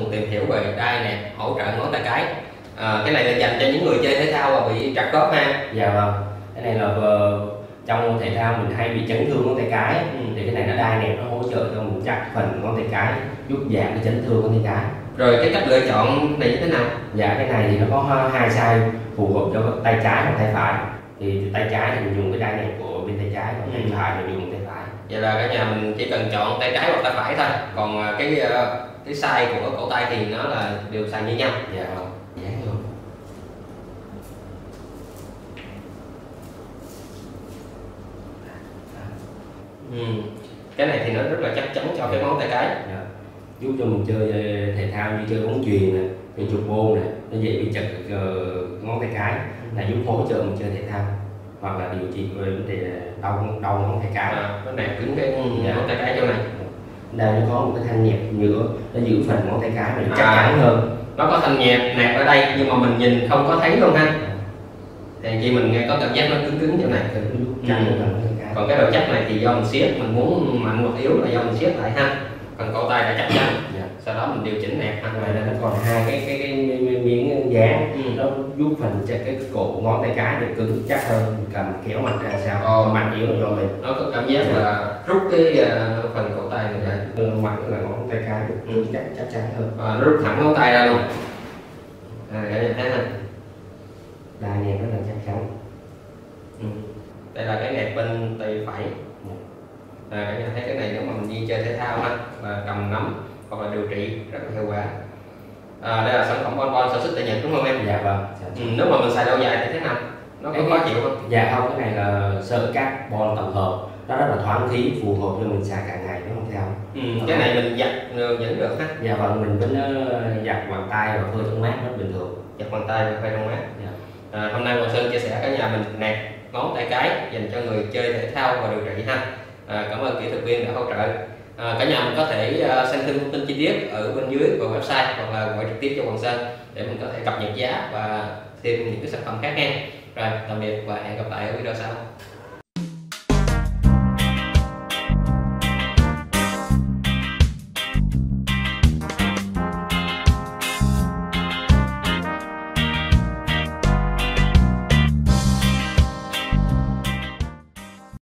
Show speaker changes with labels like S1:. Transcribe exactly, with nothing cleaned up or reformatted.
S1: cùng tìm hiểu về đai nè, hỗ trợ ngón tay cái. À, cái này là dành cho những người chơi thể thao và bị trật khớp ha.
S2: Dạ vâng, cái này là uh, trong thể thao mình hay bị chấn thương ngón tay cái, ừ. thì cái này nó đai nẹp nó hỗ trợ cho mình chắc phần ngón tay cái, giúp giảm cái chấn thương ngón tay cái.
S1: Rồi cái cách lựa chọn này như thế nào?
S2: Dạ cái này thì nó có hai size phù hợp cho tay trái và tay phải. Thì tay trái thì mình dùng cái đai nẹp của bên tay trái, còn tay ừ. phải mình dùng tay phải.
S1: Vậy là cả nhà mình chỉ cần chọn tay trái hoặc tay phải thôi. Còn cái cái size của cổ tay thì nó là đều xài như nhau.
S2: Dạ vâng, dán luôn.
S1: Ừ. Cái này thì nó rất là chắc chắn cho cái ngón tay cái.
S2: Dạ. Giúp cho mình chơi thể thao như chơi bóng chuyền này, chơi chụp bôn này, nó dễ bị chật uh, ngón tay cái, là giúp hỗ trợ mình chơi thể thao hoặc là điều trị về vấn đề đau đau ngón tay cái.
S1: À, nó nẹp cứng cái dạ. ngón tay cái chỗ này.
S2: Đây nó có một cái thanh nhẹp nhựa, nó giữ phần ngón tay cái mình chắc à, chắn hơn.
S1: Nó có thanh nhẹp nẹp ở đây nhưng mà mình nhìn không có thấy luôn ha. Thì khi mình nghe có cảm giác nó cứng cứng chỗ này.
S2: Ừ.
S1: Còn cái độ chắc này thì do mình siết, mình muốn mạnh hoặc yếu là do mình siết lại ha. Còn cổ tay đã chắc chắn. Dạ. Sau đó mình điều chỉnh nẹp ha.
S2: Ngoài ra nó còn hai cái cái, cái miếng dán, ừ. nó giúp phần cho cái cổ ngón tay cái được cứng chắc hơn, mình cầm kéo mạnh ra sao,
S1: Ồ.
S2: mạnh yếu là do mình.
S1: Nó có cảm giác dạ. là rút cái uh, phần cổ tay này ra.
S2: Ừ, mạnh là ngón tay cái được ừ. chắc chắc chắn hơn.
S1: À, nó rút thẳng ngón tay ra luôn. À, cái này thấy nè.
S2: Đai nẹp rất là chắc chắn.
S1: Ừ. Đây là cái nẹp bên tay phải. À, các nhà thấy cái này nếu mà mình đi chơi thể thao ha, và cầm nắm hoặc là điều trị rất là hiệu quả. À, đây là sản phẩm Bon Bon sản xuất tại Nhật đúng không em?
S2: Dạ vâng.
S1: Ừ, nếu mà mình xài lâu dài thì thế nào? Nó có khó chịu không?
S2: Dạ không, cái này là sợi carbon tổng hợp, nó rất là thoáng khí, phù hợp cho mình xài cả ngày nó không theo.
S1: Ừ, cái này mình giặt vẫn được ha?
S2: Dạ vâng, mình vẫn giặt bằng tay và phơi trong mát rất bình thường.
S1: Giặt bằng tay và phơi trong mát. Dạ. À, hôm nay Hoàng Sơn chia sẻ cả nhà mình nẹp ngón tay cái dành cho người chơi thể thao và điều trị ha. À, cảm ơn kỹ thuật viên đã hỗ trợ. À, cả nhà mình có thể uh, xem thêm thông tin chi tiết ở bên dưới của website hoặc là gọi trực tiếp cho Hoàng Sơn để mình có thể cập nhật giá và thêm những cái sản phẩm khác nha. Rồi tạm biệt và hẹn gặp lại ở video sau.